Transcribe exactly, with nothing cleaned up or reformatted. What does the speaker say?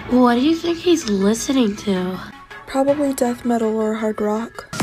What do you think he's listening to? Probably death metal or hard rock.